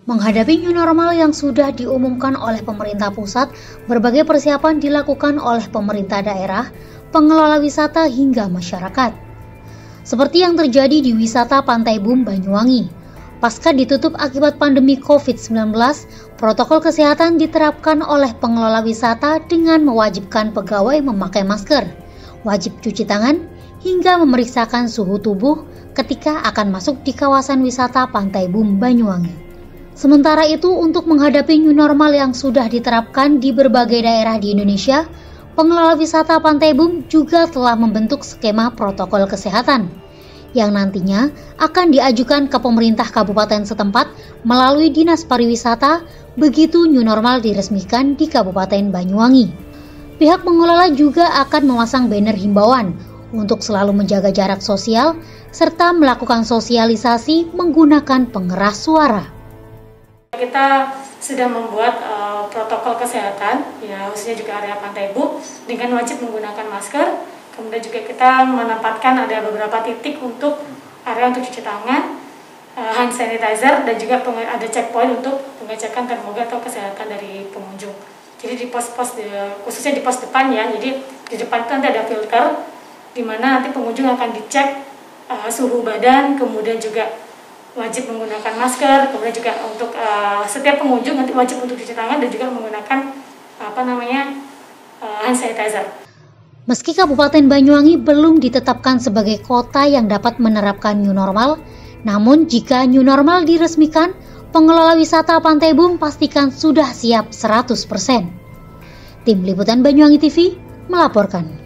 Menghadapi new normal yang sudah diumumkan oleh pemerintah pusat, berbagai persiapan dilakukan oleh pemerintah daerah, pengelola wisata hingga masyarakat. Seperti yang terjadi di wisata Pantai Bum Banyuwangi. Pasca ditutup akibat pandemi COVID-19, protokol kesehatan diterapkan oleh pengelola wisata dengan mewajibkan pegawai memakai masker, wajib cuci tangan, hingga memeriksakan suhu tubuh ketika akan masuk di kawasan wisata Pantai Bum Banyuwangi. Sementara itu, untuk menghadapi new normal yang sudah diterapkan di berbagai daerah di Indonesia, pengelola wisata Pantai Bum juga telah membentuk skema protokol kesehatan yang nantinya akan diajukan ke pemerintah kabupaten setempat melalui Dinas Pariwisata begitu new normal diresmikan di Kabupaten Banyuwangi. Pihak pengelola juga akan memasang banner himbauan untuk selalu menjaga jarak sosial serta melakukan sosialisasi menggunakan pengeras suara. Kita sudah membuat protokol kesehatan, ya khususnya juga area Pantai Bum dengan wajib menggunakan masker. Kemudian juga kita menempatkan ada beberapa titik untuk area untuk cuci tangan, hand sanitizer, dan juga ada checkpoint untuk pengecekan termogan atau kesehatan dari pengunjung. Jadi di pos-pos, khususnya di pos depan ya, jadi di depan itu nanti ada filter, di mana nanti pengunjung akan dicek suhu badan, kemudian juga wajib menggunakan masker, kemudian juga untuk setiap pengunjung nanti wajib untuk cuci tangan dan juga menggunakan hand sanitizer. Meski Kabupaten Banyuwangi belum ditetapkan sebagai kota yang dapat menerapkan new normal, namun jika new normal diresmikan, pengelola wisata Pantai Bum pastikan sudah siap 100%. Tim Liputan Banyuwangi TV melaporkan.